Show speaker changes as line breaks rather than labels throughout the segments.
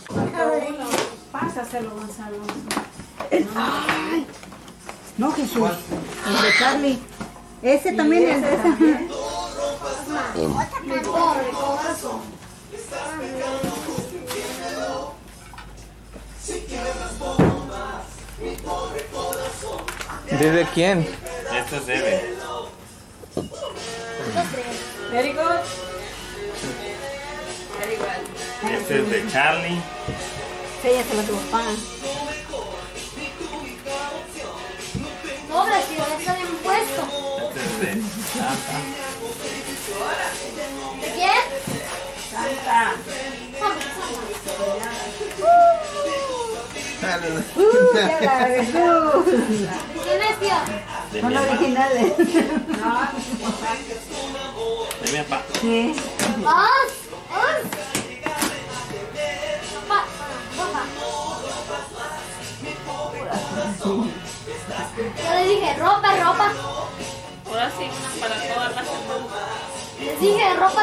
Pásaselo, Gonzalo.
Ay, no, Jesús. El de Charlie. Ese también es.
También.
Mi pobre corazón.
¿De quién?
Esto es Eve.
Very good. Very well.
Este es de Charlie.
Sí, ya se lo tuvo pan.
Pobre, tío, ya está bien puesto.
Este es de Santa.
¿De quién?
Santa.
Ya la Jesús.
¿Quién es, tío?
De
Son
mi mamá.
originales.
De mi papá.
Sí.
¡Os! Papá, papá. Yo le dije ropa.
Ahora sí, para todas las semanas.
Les dije ropa.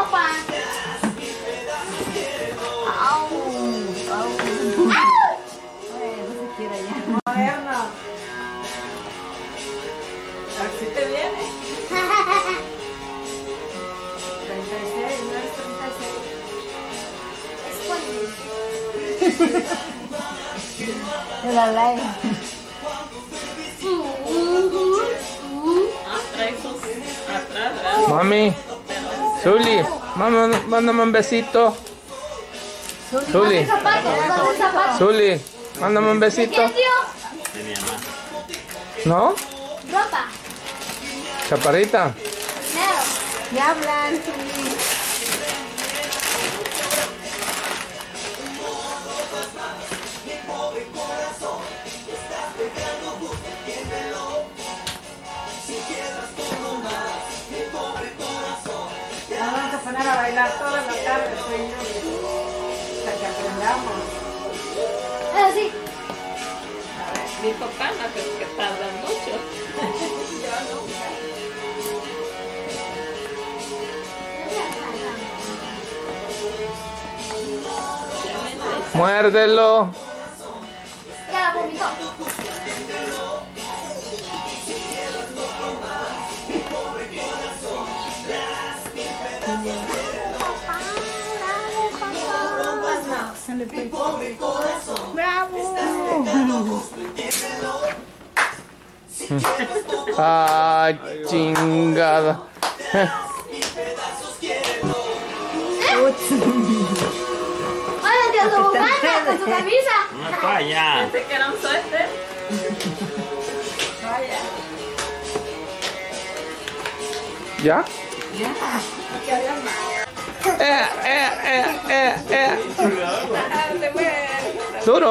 Au. Au. No se quiera ya.
Moderno. Así te viene. 36, no es 36.
De la ley.
Trae sus atrás, ¿verdad?
Mami. Zuli. Mamá, mándame un besito. Zuli.
Zapatos.
Zuli. Mándame un
¿De
besito.
quién, tío?
De mi mamá.
¿No?
Ropa.
Chaparrita.
Dinero.
Ya hablan, sí.
Vamos a poner a bailar toda la tarde, señor. Hasta que aprendamos.
Sí.
Dijo Cana que tardan mucho.
Muérdelo.
Ya la vomitó.
Ah, chingada.
Oye, tío, su bufanda con su camisa.
Una toalla.
Pensé que era un suéter. Vaya.
¿Ya?
Que había más. Te mueres.
Duro.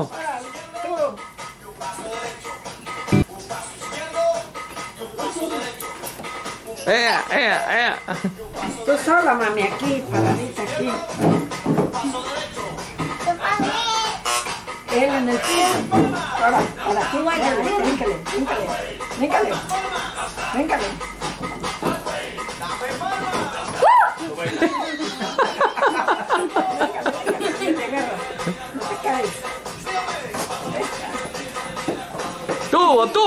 Tú sola, mami, aquí, paradita aquí. Él en el pie. Ahora, aquí vaya, bríncale. No te caes.
Tú.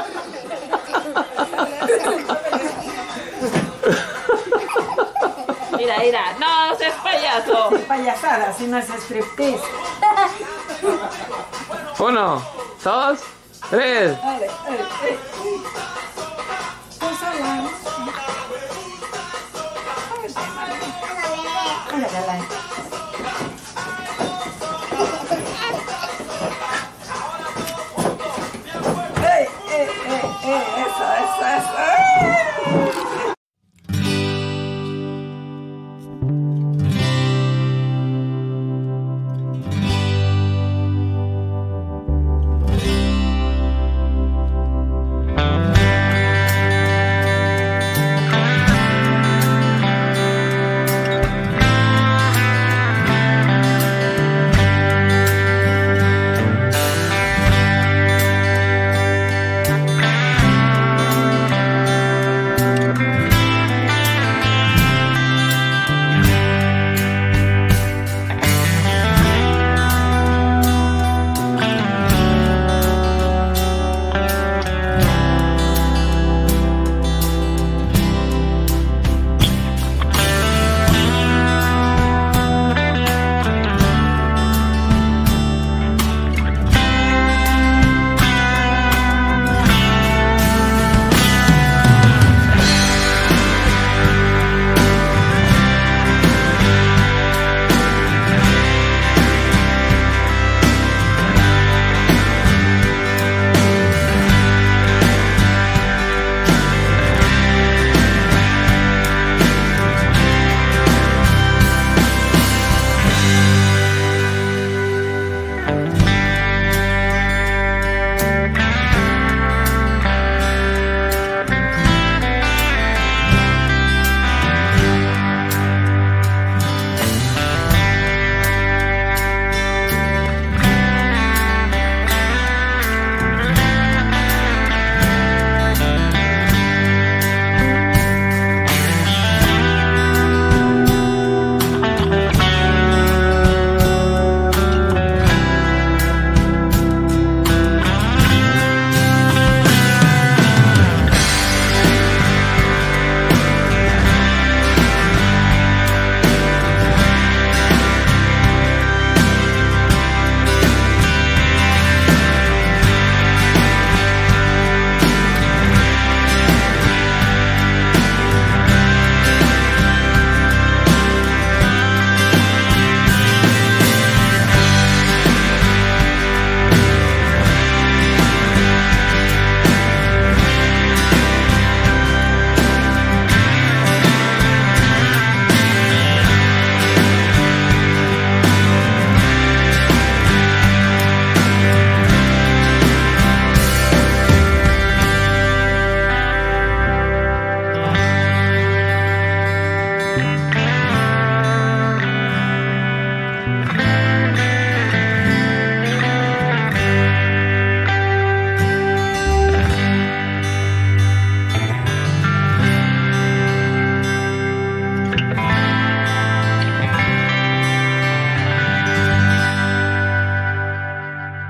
Mira, no seas payaso. Payasada, si no es striptease.
1, 2, 3.
Tú sola. Ándale. Eso.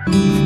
Bye.